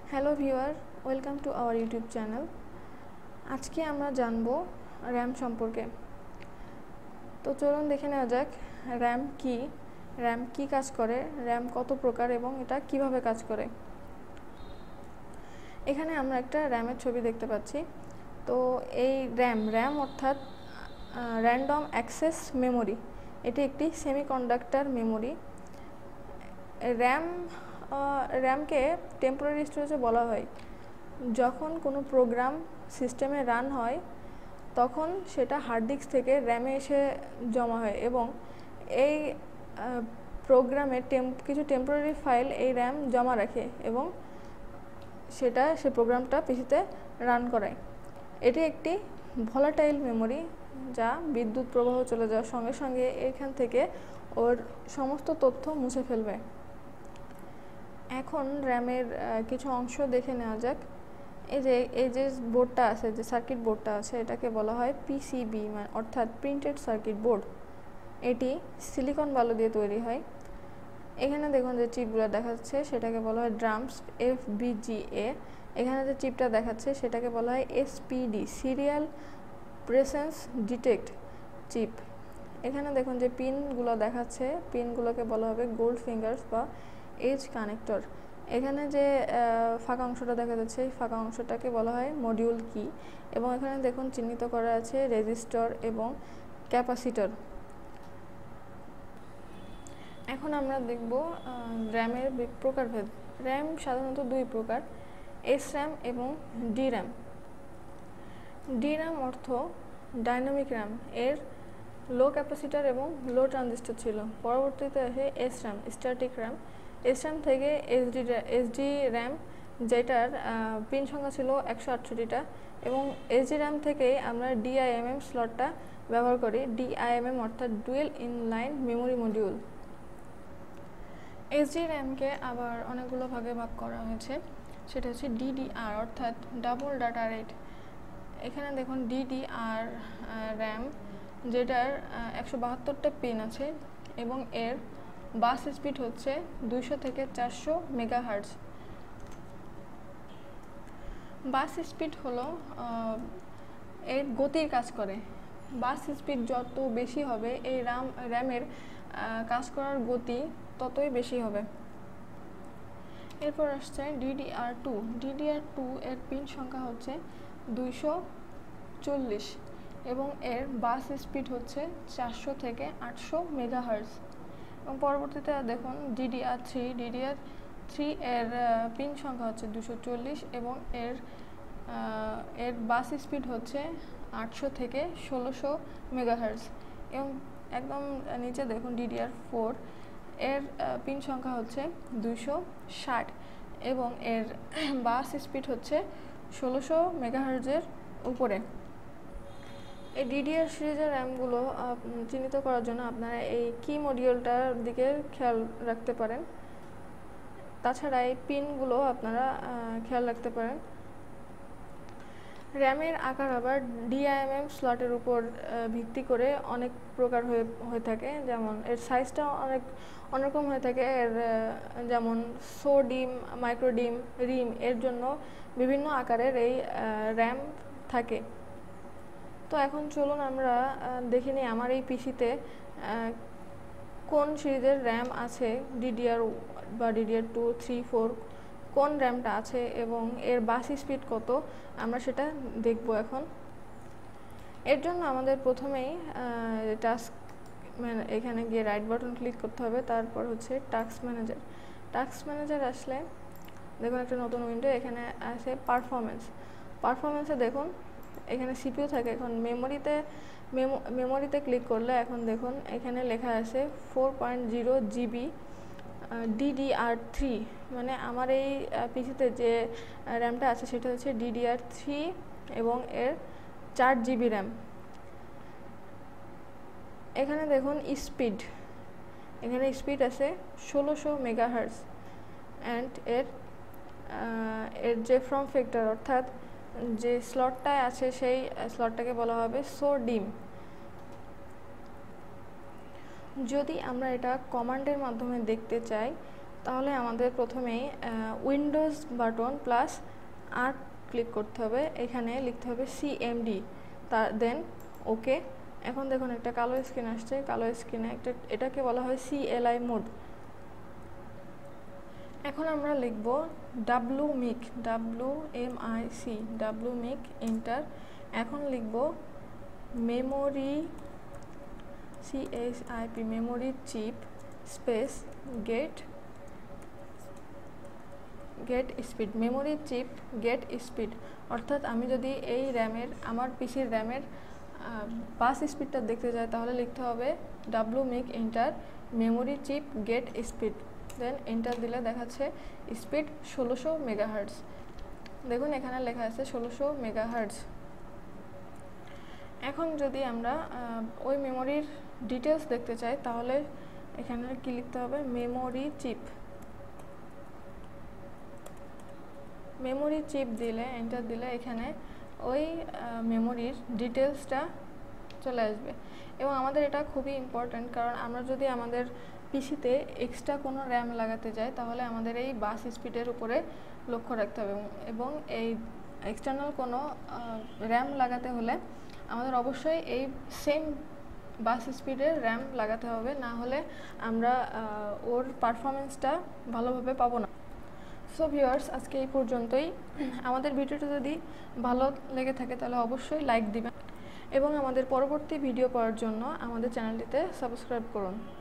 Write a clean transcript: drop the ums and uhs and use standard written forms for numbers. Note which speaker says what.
Speaker 1: Hello viewer, welcome to our YouTube channel. আজকে আমরা জানবো র্যাম সম্পর্কে। তো চলুন দেখে নেওয়া যাক র্যাম কি কাজ করে, র্যাম কত প্রকার এবং এটা কিভাবে কাজ করে। এখানে আমরা একটা র্যামের ছবি দেখতে পাচ্ছি। তো এই র্যাম অর্থাৎ র্যান্ডম অ্যাক্সেস মেমোরি, এটি একটি সেমিকন্ডাক্টর মেমোরি। র্যামকে টেম্পোরারি স্টোরেজও বলা হয়। যখন কোনো প্রোগ্রাম সিস্টেমে রান হয় তখন সেটা হার্ড ডিস্ক থেকে র্যামে এসে জমা হয় এবং এই প্রোগ্রামের কিছু টেম্পোরারি ফাইল এই র্যাম জমা রাখে এবং সে প্রোগ্রামটা পিসিতে রান করায়। এটি একটি ভলাটাইল মেমোরি, যা বিদ্যুৎ প্রবাহ চলে যাওয়ার সঙ্গে সঙ্গে এখান থেকে ওর সমস্ত তথ্য মুছে ফেলবে। এখন র্যামের কিছু অংশ দেখে নেওয়া যাক। এই যে বোর্ডটা আছে, যে সার্কিট বোর্ডটা আছে, এটাকে বলা হয় পিসিবি, অর্থাৎ প্রিন্টেড সার্কিট বোর্ড। এটি সিলিকন বালু দিয়ে তৈরি হয়। এখানে দেখুন যে চিপগুলো দেখাচ্ছে সেটাকে বলা হয় ড্রামস FBGA। এখানে যে চিপটা দেখাচ্ছে সেটাকে বলা হয় SPD, serial presence detect chip. এখানে দেখুন যে পিনগুলো দেখাচ্ছে, পিনগুলোকে বলা হবে গোল্ড ফিঙ্গার্স বা এজ কানেক্টর। এখানে যে ফাঁকা অংশটা দেখা যাচ্ছে, এই ফাঁকা অংশটাকে বলা হয় মডিউল কি, এবং এখানে দেখুন চিহ্নিত করা আছে রেজিস্টর এবং ক্যাপাসিটর। এখন আমরা দেখব র্যামের প্রকারভেদ। র্যাম সাধারণত দুই প্রকার, SRAM এবং DRAM। DRAM অর্থ ডাইনামিক র্যাম, এর লো ক্যাপাসিটর এবং লো ট্রানজিস্টর ছিল। পরবর্তীতে আসে SRAM, স্ট্যাটিক র্যাম। SRAM থেকে SD র্যাম, যেটার পিন সংখ্যা ছিল 168টা, এবং SD র্যাম থেকেই আমরা DIMM স্লটটা ব্যবহার করি। DIMM অর্থাৎ dual inline memory module. SD র্যামকে আবার অনেকগুলো ভাগে ভাগ করা হয়েছে, সেটা হচ্ছে DDR অর্থাৎ ডাবল ডাটা রেট। এখানে দেখুন DDR র্যাম, যেটার 172টা পিন আছে এবং এর বাস স্পিড হচ্ছে 200 থেকে 400 মেগাহার্টজ। বাস স্পিড হলো এর গতির কাজ করে। বাস স্পিড যত বেশি হবে এই র্যামের কাজ করার গতি ততই বেশি হবে। এরপর আসছে DDR2। DDR2 এর পিন সংখ্যা হচ্ছে 240 এবং এর বাস স্পিড হচ্ছে 400 থেকে 800 মেগাহার্টজ। এবং পরবর্তীতে দেখুন DDR3 এর পিন সংখ্যা হচ্ছে 240 এবং এর বাস স্পিড হচ্ছে 800 থেকে 1600 মেগাহার্টজ। এবং একদম নিচে দেখুন DDR4, এর পিন সংখ্যা হচ্ছে 260 এবং এর বাস স্পিড হচ্ছে 1600 মেগাহার্টজের উপরে। এই DDR সিরিজের র্যামগুলো চিহ্নিত করার জন্য আপনারা এই কি মডিউলটার দিকে খেয়াল রাখতে পারেন। তাছাড়া এই পিনগুলো আপনারা খেয়াল রাখতে পারেন। র্যামের আকার আবার DIMM স্লটের উপর ভিত্তি করে অনেক প্রকার হয়ে থাকে। যেমন এর সাইজটা অনেকরকম হয়ে থাকে। যেমন সোডিম, মাইক্রোডিম, রিম, এর জন্য বিভিন্ন আকারের এই র্যাম থাকে। তো এখন চলুন আমরা দেখে নিই আমার এই পিসিতে কোন সিরিজের র্যাম আছে, DDR বা DDR2, 3, 4 কোন র্যামটা আছে এবং এর বাস স্পিড কত, আমরা সেটা দেখব এখন। এর জন্য আমাদের প্রথমেই এখানে গিয়ে রাইট বাটন ক্লিক করতে হবে। তারপর হচ্ছে টাস্ক ম্যানেজার আসলে দেখুন একটা নতুন উইন্ডো, এখানে আছে পারফরমেন্সে দেখুন এখানে CPU থাকে। এখন মেমোরিতে ক্লিক করলে এখন দেখুন এখানে লেখা আছে 4.0 GB DDR3, মানে আমার এই পিসিতে যে র্যামটা আছে সেটা হচ্ছে DDR3 এবং এর 4 GB র্যাম। এখানে দেখুন স্পিড আছে 1600 মেগাহার্টজ অ্যান্ড এর যে ফর্ম ফ্যাক্টর অর্থাৎ যে স্লটটায় আছে সেই স্লটটাকে বলা হবে সোডিম। যদি আমরা এটা কমান্ডের মাধ্যমে দেখতে চাই তাহলে আমাদের প্রথমেই Windows button plus R click করতে হবে, এখানে লিখতে হবে সিএমডি, দেন ওকে। এখন দেখুন একটা কালো স্ক্রিন আসছে, কালো স্ক্রিনে এটাকে বলা হয় CLI মোড। এখন আমরা লিখব wmic, WMIC, wmic, এন্টার। এখন লিখব memory, CHIP, memory chip space get speed, memory chip get speed. অর্থাৎ আমি যদি এই আমার পিসির র্যামের বাস স্পিডটা দেখতে যাই তাহলে লিখতে হবে wmic enter memory chip get speed, then enter দিলে দেখাচ্ছে স্পিড 1600 মেগাহার্টজ। দেখুন এখানে লেখা আছে 1600 মেগাহার্টজ। এখন যদি আমরা ওই মেমোরির ডিটেলস দেখতে চাই তাহলে এখানে কি লিখতে হবে, মেমোরি চিপ, মেমোরি চিপ দিলে এন্টার দিলে এখানে ওই মেমোরির ডিটেলসটা চলে আসবে। এবং আমাদের এটা খুবই ইম্পর্ট্যান্ট, কারণ আমরা যদি আমাদের পিসিতে এক্সট্রা কোনো র্যাম লাগাতে যাই তাহলে আমাদের এই বাস স্পিডের উপরে লক্ষ্য রাখতে হবে, এবং এই এক্সটার্নাল কোনো র্যাম লাগাতে হলে আমাদের অবশ্যই এই সেম বাস স্পিডের র্যাম লাগাতে হবে, না হলে আমরা ওর পারফরমেন্সটা ভালোভাবে পাবো না। সো ভিউয়ার্স, আজকে এই পর্যন্তই। আমাদের ভিডিওটা যদি ভালো লেগে থাকে তাহলে অবশ্যই লাইক দিবেন এবং আমাদের পরবর্তী ভিডিও পাওয়ার জন্য আমাদের চ্যানেলটিতে সাবস্ক্রাইব করুন।